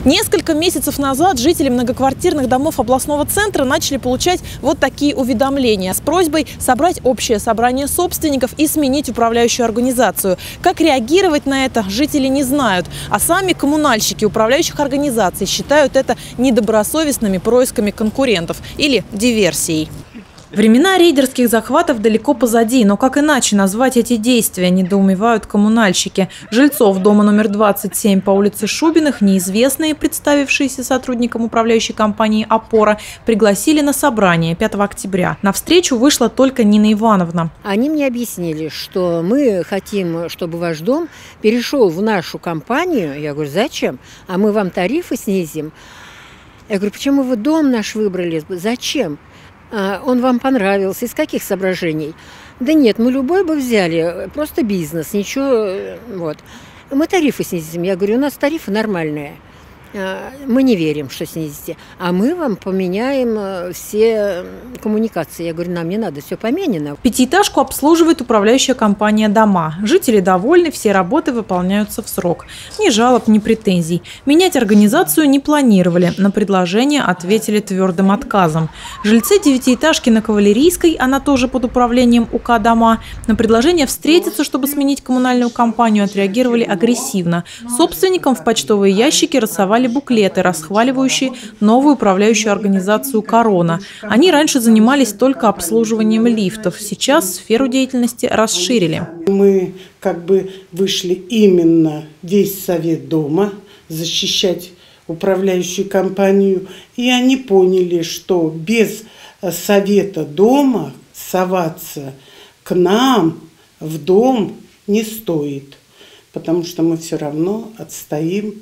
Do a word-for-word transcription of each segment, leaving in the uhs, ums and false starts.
Несколько месяцев назад жители многоквартирных домов областного центра начали получать вот такие уведомления с просьбой собрать общее собрание собственников и сменить управляющую организацию. Как реагировать на это, жители не знают, а сами коммунальщики управляющих организаций считают это недобросовестными происками конкурентов или диверсией. Времена рейдерских захватов далеко позади, но как иначе назвать эти действия, недоумевают коммунальщики. Жильцов дома номер двадцать семь по улице Шубиных неизвестные, представившиеся сотрудникам управляющей компании «Опора», пригласили на собрание пятого октября. На встречу вышла только Нина Ивановна. Они мне объяснили, что мы хотим, чтобы ваш дом перешел в нашу компанию. Я говорю, зачем? А мы вам тарифы снизим. Я говорю, почему вы дом наш выбрали? Зачем? Он вам понравился? Из каких соображений? Да нет, мы любой бы взяли, просто бизнес, ничего, вот. Мы тарифы снизим. Я говорю, у нас тарифы нормальные. Мы не верим, что снизите. А мы вам поменяем все коммуникации. Я говорю, нам не надо, все поменено. Пятиэтажку обслуживает управляющая компания «Дома». Жители довольны, все работы выполняются в срок. Ни жалоб, ни претензий. Менять организацию не планировали. На предложение ответили твердым отказом. Жильцы девятиэтажки на Кавалерийской, она тоже под управлением УК «Дома», на предложение встретиться, чтобы сменить коммунальную компанию, отреагировали агрессивно. Собственникам в почтовые ящики рассовали буклеты, расхваливающие новую управляющую организацию «Корона». Они раньше занимались только обслуживанием лифтов. Сейчас сферу деятельности расширили. Мы как бы вышли именно весь совет дома защищать управляющую компанию. И они поняли, что без совета дома соваться к нам в дом не стоит. Потому что мы все равно отстоим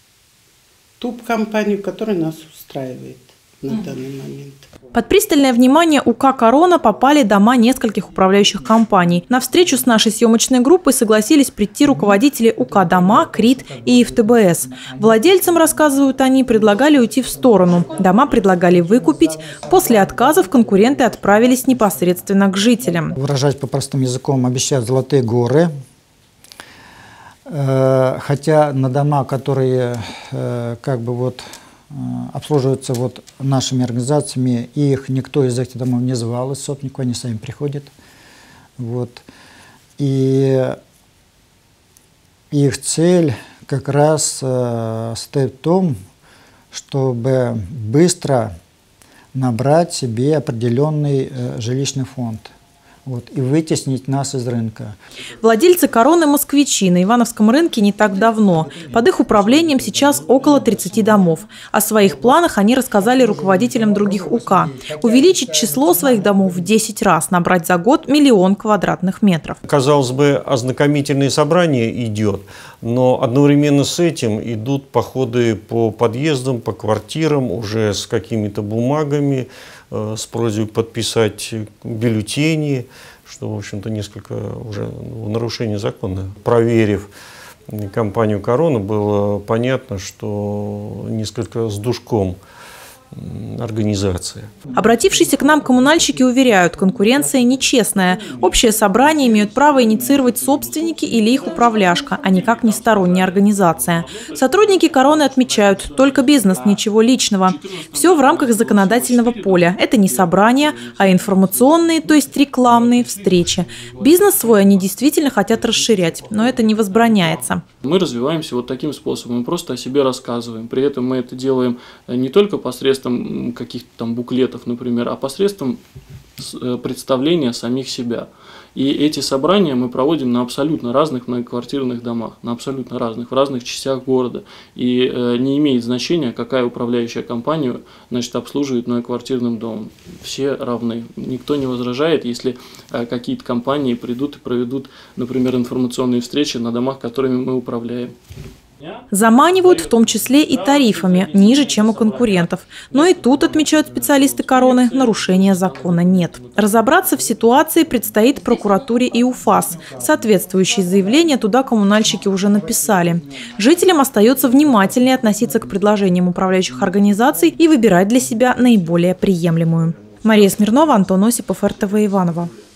ту компанию, которая нас устраивает на mm. данный момент. Под пристальное внимание УК «Корона» попали дома нескольких управляющих компаний. На встречу с нашей съемочной группой согласились прийти руководители УК «Дома», КРИТ и ФТБС. Владельцам, рассказывают они, предлагали уйти в сторону. Дома предлагали выкупить. После отказов конкуренты отправились непосредственно к жителям. Выражать по-простым языком, обещают золотые горы. Хотя на дома, которые как бы вот обслуживаются вот нашими организациями, их никто из этих домов не звал из собственников, они сами приходят. Вот. И их цель как раз состоит в том, чтобы быстро набрать себе определенный жилищный фонд. Вот, и вытеснить нас из рынка. Владельцы «Короны» – москвичи. На Ивановском рынке не так давно. Под их управлением сейчас около тридцати домов. О своих планах они рассказали руководителям других УК. Увеличить число своих домов в десять раз, набрать за год миллион квадратных метров. Казалось бы, ознакомительное собрание идет, но одновременно с этим идут походы по подъездам, по квартирам, уже с какими-то бумагами, с просьбой подписать бюллетени, что, в общем-то, несколько уже в нарушении закона. Проверив компанию «Корона», было понятно, что несколько с душком организация. Обратившиеся к нам коммунальщики уверяют, конкуренция нечестная. Общее собрание имеют право инициировать собственники или их управляшка, а никак не сторонняя организация. Сотрудники «Короны» отмечают, только бизнес, ничего личного. Все в рамках законодательного поля. Это не собрания, а информационные, то есть рекламные встречи. Бизнес свой они действительно хотят расширять, но это не возбраняется. Мы развиваемся вот таким способом, мы просто о себе рассказываем. При этом мы это делаем не только посредством каких-то там буклетов, например, а посредством представления самих себя. И эти собрания мы проводим на абсолютно разных многоквартирных домах, на абсолютно разных, в разных частях города. И э, не имеет значения, какая управляющая компания, значит, обслуживает многоквартирным домом. Все равны. Никто не возражает, если э, какие-то компании придут и проведут, например, информационные встречи на домах, которыми мы управляем. Заманивают в том числе и тарифами, ниже, чем у конкурентов. Но и тут, отмечают специалисты «Короны», нарушения закона нет. Разобраться в ситуации предстоит прокуратуре и УФАС. Соответствующие заявления туда коммунальщики уже написали. Жителям остается внимательнее относиться к предложениям управляющих организаций и выбирать для себя наиболее приемлемую. Мария Смирнова, Антон Осипов, эр тэ вэ Иваново.